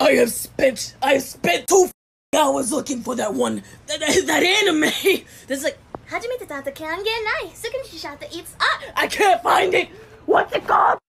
I have spent 2 hours looking for that anime. There's like, 初めてと会ったキャンゲーない。すぐに試写っていつあ I can't find it. What's it called?